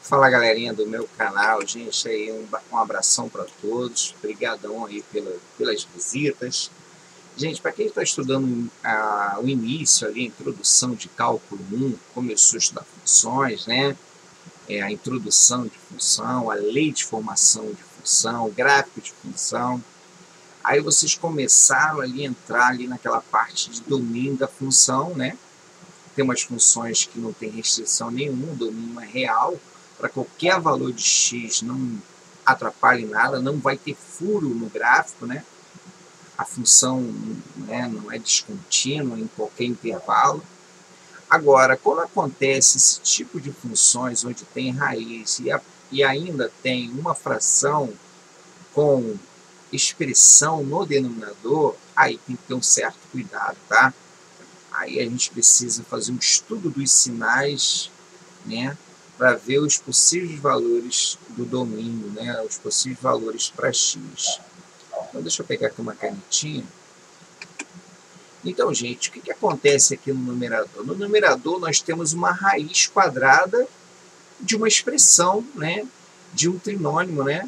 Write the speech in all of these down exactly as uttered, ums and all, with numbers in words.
Fala, galerinha do meu canal, gente, aí um, um abração para todos, obrigadão aí pela, pelas visitas. Gente, para quem está estudando a, o início ali, a introdução de cálculo um, começou a estudar funções, né? É, a introdução de função, a lei de formação de função, o gráfico de função. Aí vocês começaram ali a entrar ali naquela parte de domínio da função, né? Tem umas funções que não tem restrição nenhuma, o domínio é real, para qualquer valor de x não atrapalhe nada, não vai ter furo no gráfico, né? A função, né, não é descontínua em qualquer intervalo. Agora, quando acontece esse tipo de funções onde tem raiz e, a, e ainda tem uma fração com expressão no denominador, aí tem que ter um certo cuidado, tá? Aí a gente precisa fazer um estudo dos sinais, né, para ver os possíveis valores do domínio, né, os possíveis valores para x. Então, deixa eu pegar aqui uma canetinha. Então, gente, o que, que acontece aqui no numerador? No numerador, nós temos uma raiz quadrada de uma expressão, né, de um trinônimo, né?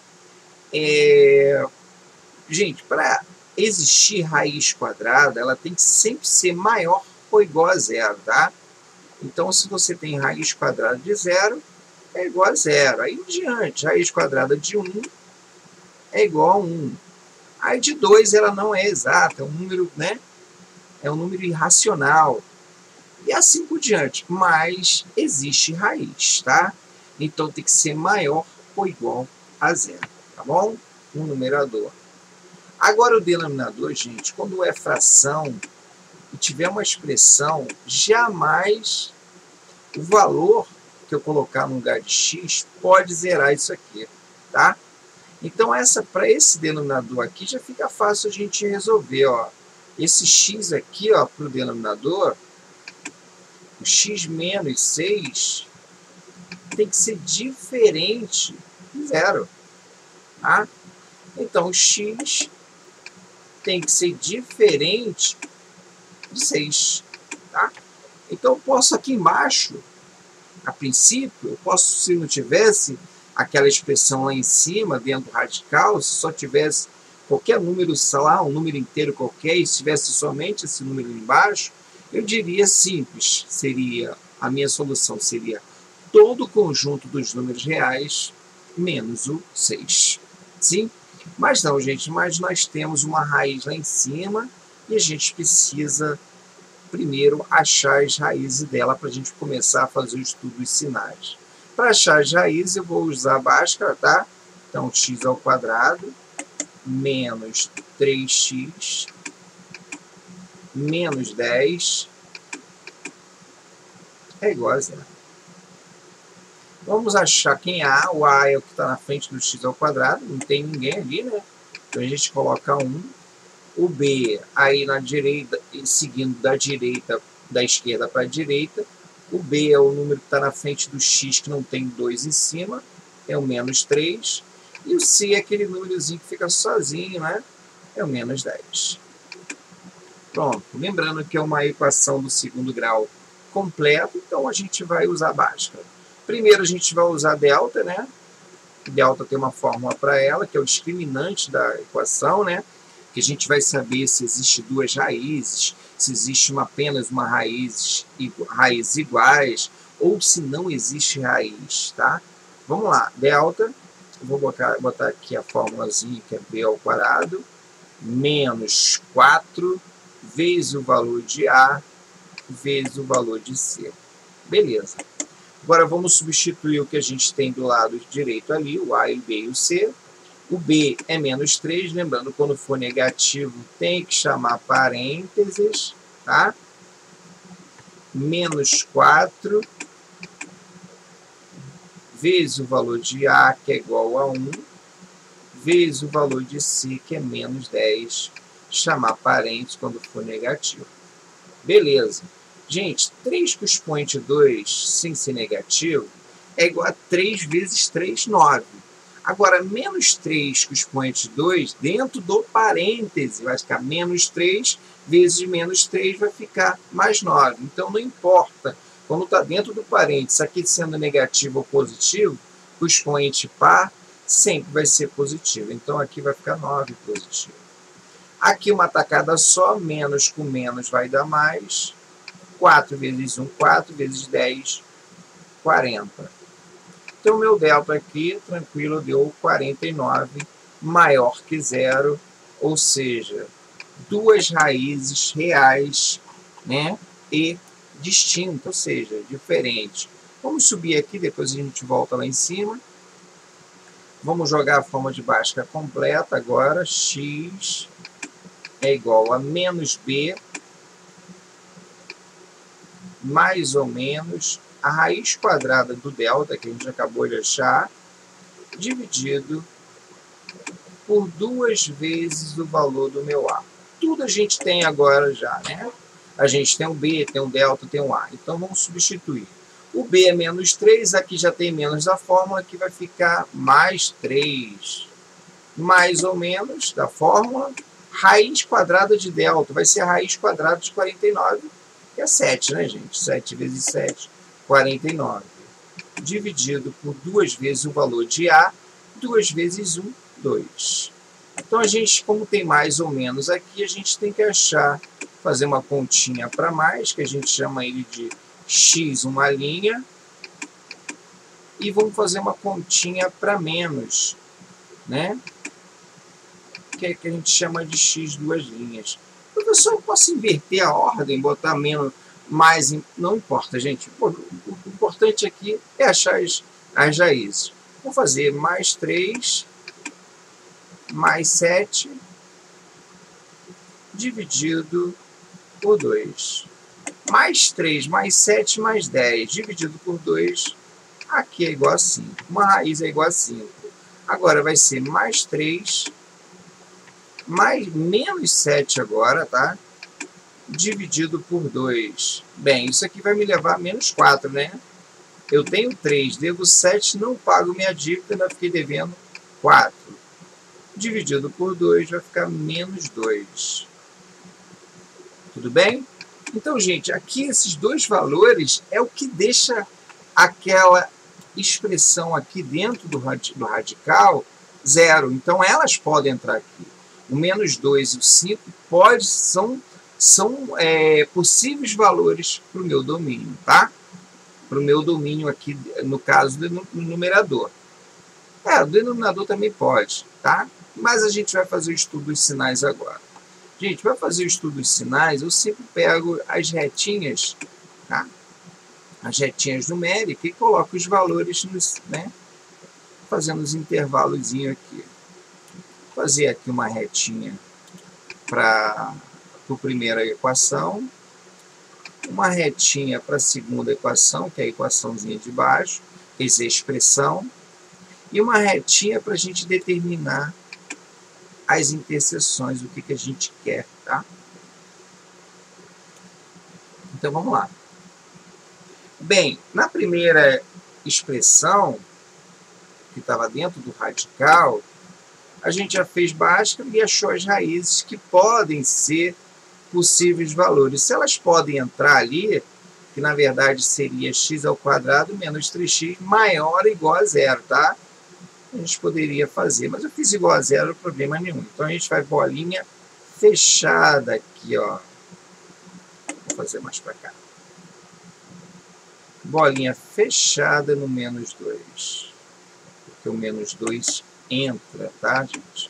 É... Gente, para existir raiz quadrada, ela tem que sempre ser maior ou igual a zero, tá? Então, se você tem raiz quadrada de zero, é igual a zero. Aí em diante, raiz quadrada de um é igual a um. Aí de dois ela não é exata, é um número, né? É um número irracional. E assim por diante. Mas existe raiz, tá? Então tem que ser maior ou igual a zero, tá bom? Um numerador. Agora o denominador, gente, quando é fração e tiver uma expressão, jamais o valor que eu colocar no lugar de x pode zerar isso aqui, tá? Então, essa, para esse denominador aqui, já fica fácil a gente resolver, ó. Esse x aqui, ó, para o denominador, o x menos seis, tem que ser diferente de zero, tá? Então, o x tem que ser diferente de seis, tá? Então, eu posso aqui embaixo, a princípio, eu posso, se não tivesse aquela expressão lá em cima, dentro do radical, se só tivesse qualquer número, sei lá, um número inteiro qualquer, e se tivesse somente esse número embaixo, eu diria simples, seria, a minha solução seria todo o conjunto dos números reais menos o seis. Sim? Mas não, gente, mas nós temos uma raiz lá em cima e a gente precisa primeiro achar as raízes dela para a gente começar a fazer o estudo dos sinais. Para achar as raízes, eu vou usar a Bhaskara, tá? Então, x ao quadrado menos três x menos dez é igual a zero. Vamos achar quem é A. O A é o que está na frente do x ao quadrado, não tem ninguém ali, né? Então, a gente coloca um. O B, aí na direita, seguindo da direita, da esquerda para a direita. O B é o número que está na frente do x, que não tem dois em cima, é o menos três. E o C é aquele númerozinho que fica sozinho, né? É o menos dez. Pronto. Lembrando que é uma equação do segundo grau completo, então a gente vai usar a Bhaskara. Primeiro a gente vai usar delta, né? Delta tem uma fórmula para ela, que é o discriminante da equação, né? Que a gente vai saber se existe duas raízes, se existe uma, apenas uma raiz, raízes iguais, ou se não existe raiz, tá? Vamos lá, delta, vou botar, botar aqui a formulazinha, que é b ao quadrado, menos quatro, vezes o valor de A, vezes o valor de C. Beleza. Agora vamos substituir o que a gente tem do lado direito ali, o A, o B e o C. O B é menos três, lembrando, quando for negativo, tem que chamar parênteses, tá? Menos quatro, vezes o valor de A, que é igual a um, vezes o valor de C, que é menos dez, chamar parênteses quando for negativo. Beleza. Gente, três com expoente dois, sem ser negativo, é igual a três vezes três, nove. Agora, menos três com expoente dois, dentro do parêntese, vai ficar menos três vezes menos três, vai ficar mais nove. Então, não importa Quando está dentro do parênteses, aqui sendo negativo ou positivo, o expoente par sempre vai ser positivo. Então, aqui vai ficar nove positivo. Aqui uma tacada só, menos com menos vai dar mais. quatro vezes um, quatro vezes dez, quarenta. Então, meu delta aqui, tranquilo, deu quarenta e nove, maior que zero, ou seja, duas raízes reais, né, e distintas, ou seja, diferentes. Vamos subir aqui, depois a gente volta lá em cima. Vamos jogar a forma de Bhaskara completa agora. X é igual a menos b, mais ou menos a raiz quadrada do delta, que a gente acabou de achar, dividido por duas vezes o valor do meu A. Tudo a gente tem agora já, né? A gente tem um B, tem um delta, tem um A. Então, vamos substituir. O B é menos três, aqui já tem menos da fórmula, aqui vai ficar mais três. Mais ou menos da fórmula, raiz quadrada de delta, vai ser a raiz quadrada de quarenta e nove, que é sete, né, gente? sete vezes sete, quarenta e nove. Dividido por duas vezes o valor de A, duas vezes um, dois. Então, a gente, como tem mais ou menos aqui, a gente tem que achar, fazer uma continha para mais, que a gente chama ele de x, uma linha, e vamos fazer uma continha para menos, né? Que é que a gente chama de x, duas linhas. Professor, eu posso inverter a ordem, botar menos, mais, não importa, gente. O importante aqui é achar as, as raízes. Vou fazer mais três, mais sete, dividido por dois. Mais três, mais sete, mais dez, dividido por dois, aqui é igual a cinco. Uma raiz é igual a cinco. Agora vai ser mais três, mais, menos sete agora, tá? Dividido por dois. Bem, isso aqui vai me levar a menos quatro, né? Eu tenho três, devo sete, não pago minha dívida, ainda fiquei devendo quatro. Dividido por dois vai ficar menos dois. Tudo bem? Então, gente, aqui esses dois valores é o que deixa aquela expressão aqui dentro do radical zero. Então, elas podem entrar aqui. O menos dois e o cinco pode, são, são é, possíveis valores para o meu domínio, tá? Para o meu domínio aqui, no caso do numerador. É, o denominador também pode, tá? Mas a gente vai fazer o estudo dos sinais agora. Gente, para fazer o estudo dos sinais, eu sempre pego as retinhas, tá? As retinhas numéricas e coloco os valores, nos, né? Fazendo os intervalos aqui. Vou fazer aqui uma retinha para a primeira equação, uma retinha para a segunda equação, que é a equaçãozinha de baixo, essa é a expressão, e uma retinha para a gente determinar as interseções, o que, que a gente quer, tá? Então, vamos lá. Bem, na primeira expressão, que estava dentro do radical, a gente já fez Bhaskara e achou as raízes que podem ser possíveis valores. Se elas podem entrar ali, que na verdade seria x ao quadrado menos três x maior ou igual a zero, tá? A gente poderia fazer, mas eu fiz igual a zero, problema nenhum. Então, a gente vai bolinha fechada aqui, ó. Vou fazer mais para cá. Bolinha fechada no menos dois. Porque o menos dois entra, tá, gente?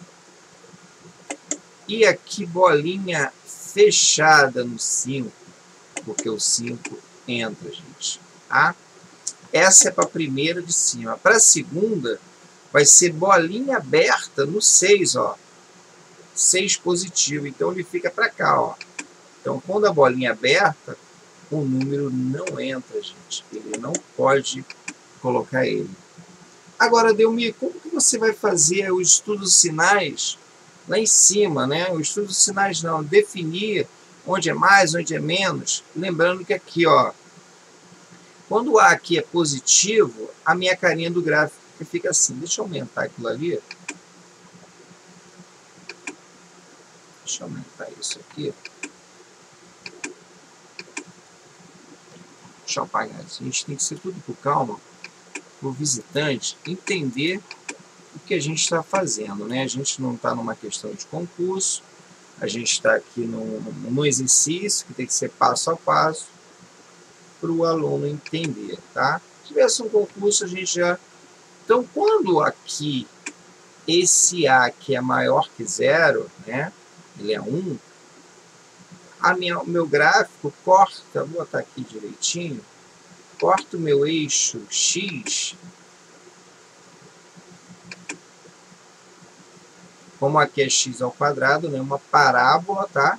E aqui, bolinha fechada no cinco, porque o cinco entra, gente, tá? Essa é para a primeira de cima. Para a segunda, vai ser bolinha aberta no seis, ó. seis positivo, então ele fica para cá, ó. Então, quando a bolinha é aberta, o número não entra, gente. Ele não pode colocar ele. Agora, Delmir, como que você vai fazer o estudo dos sinais lá em cima, né? O estudo dos sinais não, definir onde é mais, onde é menos. Lembrando que aqui, ó, quando o A aqui é positivo, a minha carinha do gráfico fica assim. Deixa eu aumentar aquilo ali. Deixa eu aumentar isso aqui. Deixa eu apagar isso. A gente tem que ser tudo com calma, para o visitante entender o que a gente está fazendo, né? A gente não está numa questão de concurso, a gente está aqui num, num exercício que tem que ser passo a passo para o aluno entender, tá? Se tivesse um concurso, a gente já... Então, quando aqui esse A que é maior que zero, né? Ele é um, a minha, o meu gráfico corta, vou botar aqui direitinho, corta o meu eixo X, como aqui é x ao quadrado, né? Uma parábola, tá?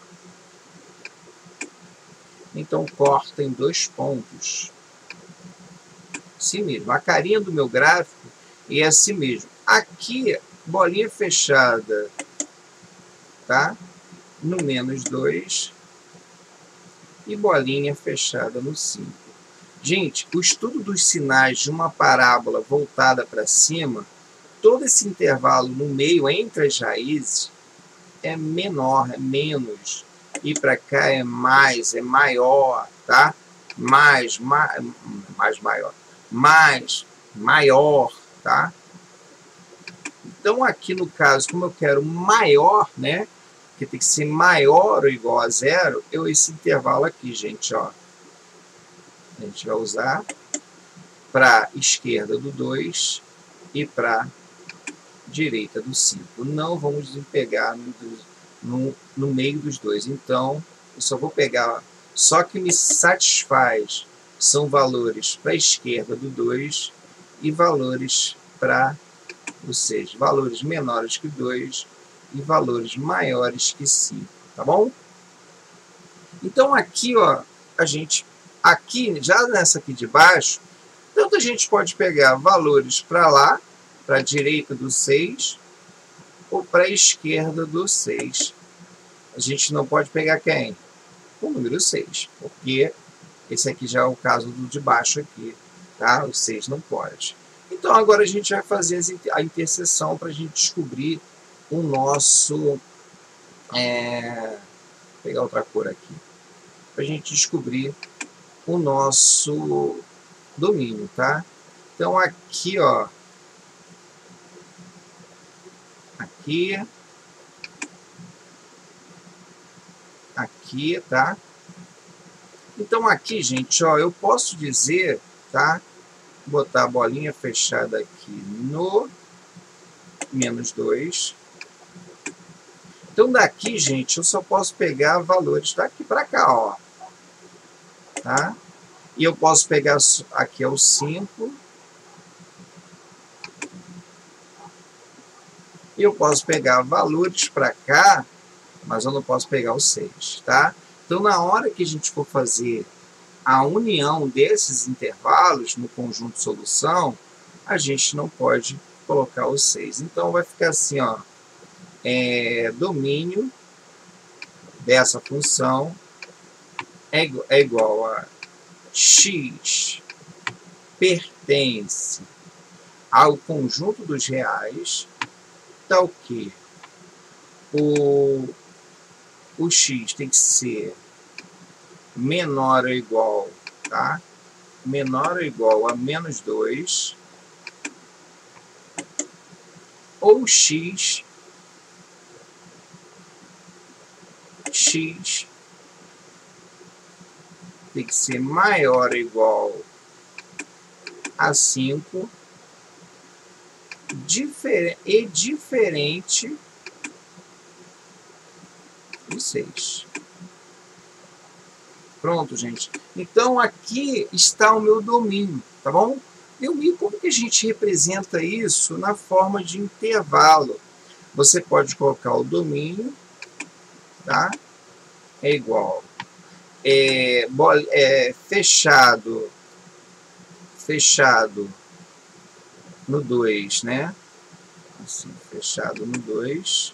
Então, corta em dois pontos. Assim mesmo. A carinha do meu gráfico é assim mesmo. Aqui, bolinha fechada, tá? No menos dois. E bolinha fechada no cinco. Gente, o estudo dos sinais de uma parábola voltada para cima, todo esse intervalo no meio entre as raízes é menor, é menos. E para cá é mais, é maior, tá? Mais, mais, mais maior. Mais, maior, tá? Então aqui no caso, como eu quero maior, né? Que tem que ser maior ou igual a zero, eu esse intervalo aqui, gente, ó. A gente vai usar para esquerda do dois e para direita do cinco. Não vamos pegar no, no, no meio dos dois. Então, eu só vou pegar... Só que me satisfaz são valores para a esquerda do dois e valores para o seis. Valores menores que dois e valores maiores que cinco. Tá bom? Então, aqui, ó, a gente... Aqui, já nessa aqui de baixo, tanto a gente pode pegar valores para lá, para a direita do seis, ou para a esquerda do seis. A gente não pode pegar quem? O número seis, porque esse aqui já é o caso do de baixo aqui, tá? O seis não pode. Então, agora a gente vai fazer a interseção para a gente descobrir o nosso... É, vou pegar outra cor aqui. Para a gente descobrir o nosso domínio, tá? Então, aqui, ó, aqui, aqui, tá? Então, aqui, gente, ó, eu posso dizer, tá? Botar a bolinha fechada aqui no menos dois. Então, daqui, gente, eu só posso pegar valores daqui para cá, ó. Tá? E eu posso pegar aqui é o cinco. E eu posso pegar valores para cá, mas eu não posso pegar o seis, tá? Então, na hora que a gente for fazer a união desses intervalos no conjunto solução, a gente não pode colocar o seis. Então, vai ficar assim, ó, é, domínio dessa função é, é igual a x pertence ao conjunto dos reais, tal que o, o x tem que ser menor ou igual, tá? Menor ou igual a menos dois, ou x, x tem que ser maior ou igual a cinco, difer e diferente de seis. Pronto, gente. Então, aqui está o meu domínio, tá bom? E como que a gente representa isso na forma de intervalo? Você pode colocar o domínio, tá? É igual. É, é, fechado, fechado no dois, né? Assim, fechado no dois.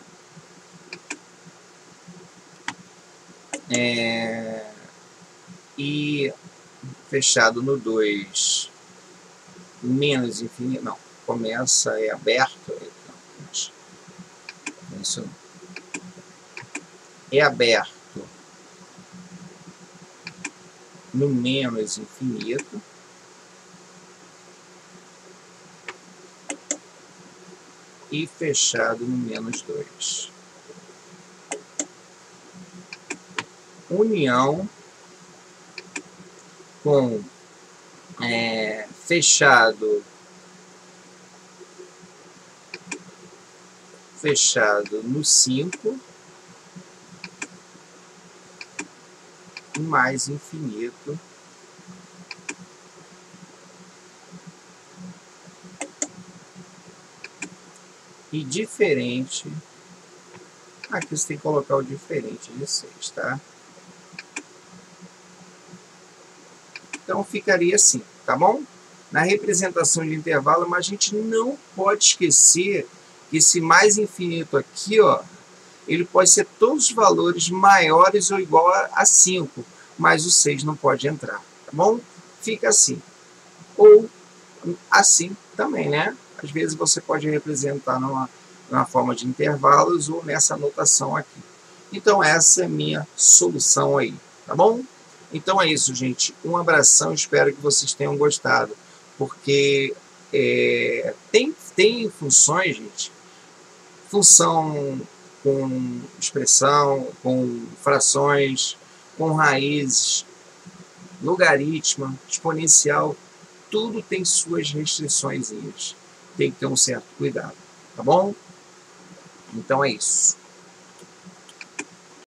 É, e fechado no dois menos infinito, não, começa, é aberto, não, isso não. É aberto no menos infinito. E fechado no menos dois. União com é, fechado fechado no cinco mais infinito e diferente. Aqui você tem que colocar o diferente de seis, tá? Então ficaria assim, tá bom? Na representação de intervalo, mas a gente não pode esquecer que esse mais infinito aqui, ó, ele pode ser todos os valores maiores ou igual a cinco, mas o seis não pode entrar, tá bom? Fica assim. Ou assim também, né? Às vezes você pode representar numa, numa forma de intervalos ou nessa anotação aqui. Então essa é a minha solução aí, tá bom? Então é isso, gente. Um abração, espero que vocês tenham gostado. Porque é, tem, tem funções, gente, função com expressão, com frações, com raízes, logaritmo, exponencial, tudo tem suas restrições. Tem que ter um certo cuidado, tá bom? Então é isso.